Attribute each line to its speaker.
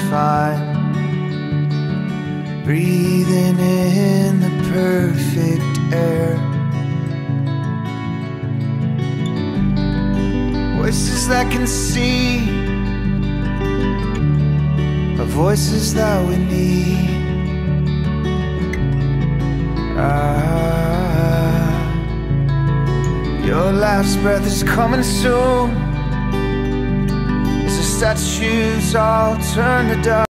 Speaker 1: find, breathing in the perfect air. Voices that can see are voices that we need. Your last breath is coming soon, as the statues all turn to dust.